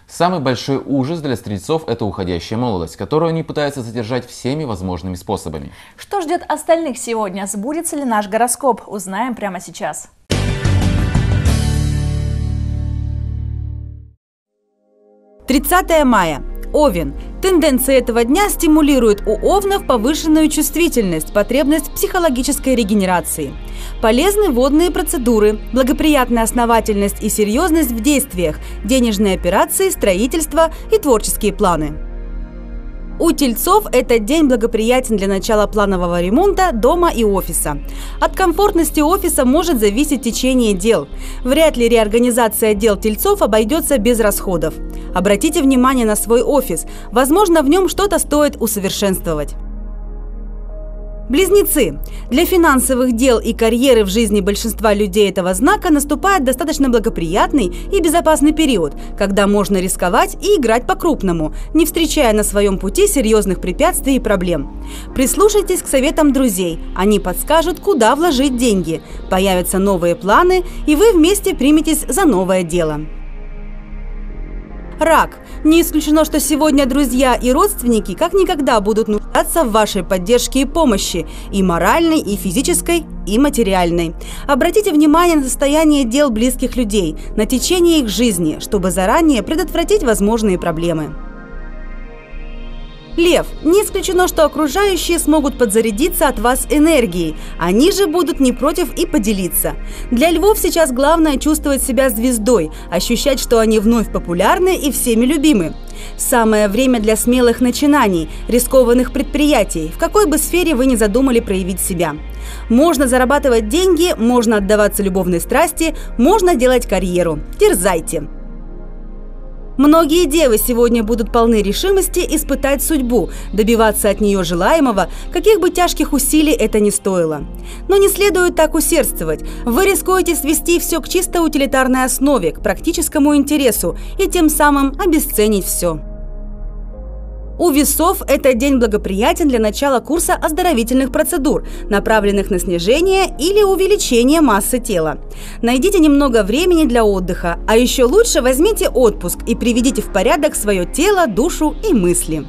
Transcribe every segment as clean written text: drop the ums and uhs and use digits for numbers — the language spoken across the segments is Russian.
Самый большой ужас для стрельцов – это уходящая молодость, которую они пытаются задержать всеми возможными способами. Что ждет остальных сегодня? Сбудется ли наш гороскоп? Узнаем прямо сейчас. «30 мая. Овен. Тенденции этого дня стимулируют у овнов повышенную чувствительность, потребность в психологической регенерации. Полезны водные процедуры, благоприятная основательность и серьезность в действиях, денежные операции, строительство и творческие планы. У тельцов этот день благоприятен для начала планового ремонта дома и офиса. От комфортности офиса может зависеть течение дел. Вряд ли реорганизация дел тельцов обойдется без расходов. Обратите внимание на свой офис. Возможно, в нем что-то стоит усовершенствовать. Близнецы. Для финансовых дел и карьеры в жизни большинства людей этого знака наступает достаточно благоприятный и безопасный период, когда можно рисковать и играть по-крупному, не встречая на своем пути серьезных препятствий и проблем. Прислушайтесь к советам друзей, они подскажут, куда вложить деньги. Появятся новые планы, и вы вместе приметесь за новое дело. Рак. Не исключено, что сегодня друзья и родственники как никогда будут нуждаться в вашей поддержке и помощи, и моральной, и физической, и материальной. Обратите внимание на состояние дел близких людей, на течение их жизни, чтобы заранее предотвратить возможные проблемы. Лев. Не исключено, что окружающие смогут подзарядиться от вас энергией. Они же будут не против и поделиться. Для львов сейчас главное чувствовать себя звездой, ощущать, что они вновь популярны и всеми любимы. Самое время для смелых начинаний, рискованных предприятий, в какой бы сфере вы ни задумали проявить себя. Можно зарабатывать деньги, можно отдаваться любовной страсти, можно делать карьеру. Дерзайте! Многие девы сегодня будут полны решимости испытать судьбу, добиваться от нее желаемого, каких бы тяжких усилий это ни стоило. Но не следует так усердствовать. Вы рискуете свести все к чисто утилитарной основе, к практическому интересу и тем самым обесценить все. У весов этот день благоприятен для начала курса оздоровительных процедур, направленных на снижение или увеличение массы тела. Найдите немного времени для отдыха, а еще лучше возьмите отпуск и приведите в порядок свое тело, душу и мысли.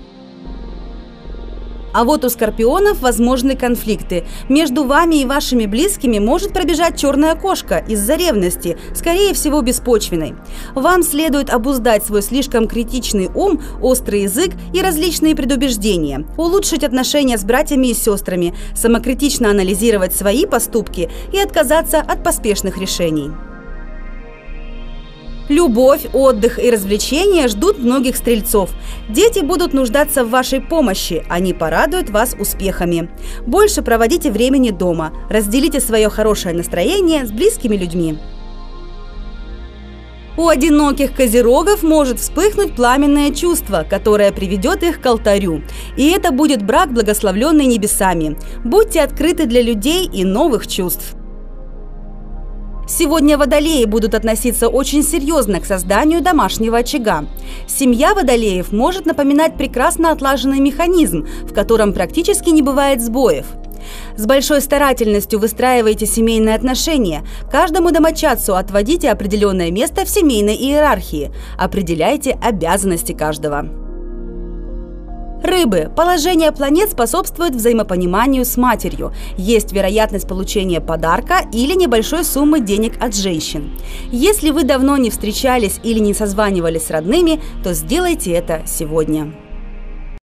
А вот у скорпионов возможны конфликты. Между вами и вашими близкими может пробежать черная кошка из-за ревности, скорее всего беспочвенной. Вам следует обуздать свой слишком критичный ум, острый язык и различные предубеждения, улучшить отношения с братьями и сестрами, самокритично анализировать свои поступки и отказаться от поспешных решений. Любовь, отдых и развлечения ждут многих стрельцов. Дети будут нуждаться в вашей помощи, они порадуют вас успехами. Больше проводите времени дома, разделите свое хорошее настроение с близкими людьми. У одиноких козерогов может вспыхнуть пламенное чувство, которое приведет их к алтарю. И это будет брак, благословленный небесами. Будьте открыты для людей и новых чувств. Сегодня водолеи будут относиться очень серьезно к созданию домашнего очага. Семья водолеев может напоминать прекрасно отлаженный механизм, в котором практически не бывает сбоев. С большой старательностью выстраивайте семейные отношения. Каждому домочадцу отводите определенное место в семейной иерархии. Определяйте обязанности каждого. Рыбы. Положение планет способствует взаимопониманию с матерью. Есть вероятность получения подарка или небольшой суммы денег от женщин. Если вы давно не встречались или не созванивались с родными, то сделайте это сегодня.